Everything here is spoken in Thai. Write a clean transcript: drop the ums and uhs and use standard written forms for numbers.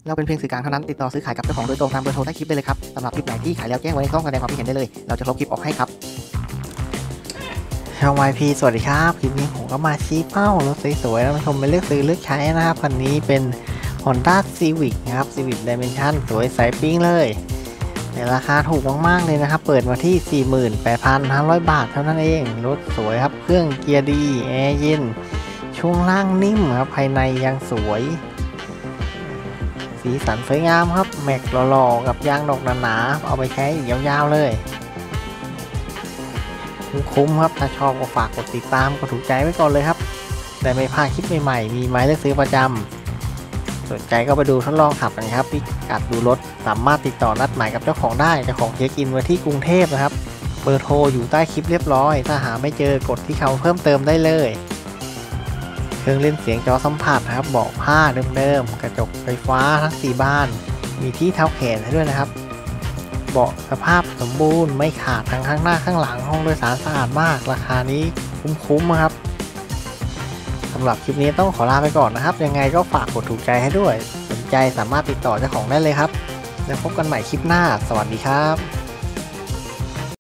เราเป็นเพียงสื่อกลางเท่านั้นติดต่อซื้อขายกับเจ้าของโดยตรงตามเบอร์โทรใต้คลิปได้เลยครับสำหรับคลิปไหนที่ขายแล้วแจ้งไว้ในช่องแสดงความคิดเห็นได้เลยเราจะลบคลิปออกให้ครับช่อง YP สวัสดีครับคลิปนี้ผมก็มาชี้เป้ารถสวยๆแล้วมาชมไปเลือกซื้อเลือกใช้นะครับคันนี้เป็น Honda Civic นะครับ Civic Dimension สวยใสปิ้งเลยในราคาถูกมากๆเลยนะครับเปิดมาที่ 48,500 บาทเท่านั้นเองรถสวยครับเครื่องเกียร์ดีแอร์เย็นช่วงล่างนิ่มครับภายในยังสวยสีสันสวยงามครับแม็กหล่อๆกับยางดอกหนาๆเอาไปใช้ยาวๆเลยคุ้มครับถ้าชอบก็ฝากกดติดตามกดถูกใจไว้ก่อนเลยครับแต่ไม่พลาดคลิปใหม่ๆมีไม้เลือกซื้อประจำสนใจก็ไปดูทดลองขับกันครับพิกัดดูรถสามารถติดต่อนัดหมายกับเจ้าของได้เจ้าของเช็คอินไว้ที่กรุงเทพนะครับเบอร์โทรอยู่ใต้คลิปเรียบร้อยถ้าหาไม่เจอกดที่คำเพิ่มเติมได้เลยเครื่องเล่นเสียงจอสัมผัสนะครับเบาะผ้าเดิมๆกระจกไฟฟ้าทั้ง4บานมีที่เท้าแขนให้ด้วยนะครับเบาะสภาพสมบูรณ์ไม่ขาดทั้งข้างหน้าข้างหลังห้องโดยสารสะอาดมากราคานี้คุ้มๆครับสำหรับคลิปนี้ต้องขอลาไปก่อนนะครับยังไงก็ฝากกดถูกใจให้ด้วยสนใจสามารถติดต่อเจ้าของได้เลยครับแล้วพบกันใหม่คลิปหน้าสวัสดีครับ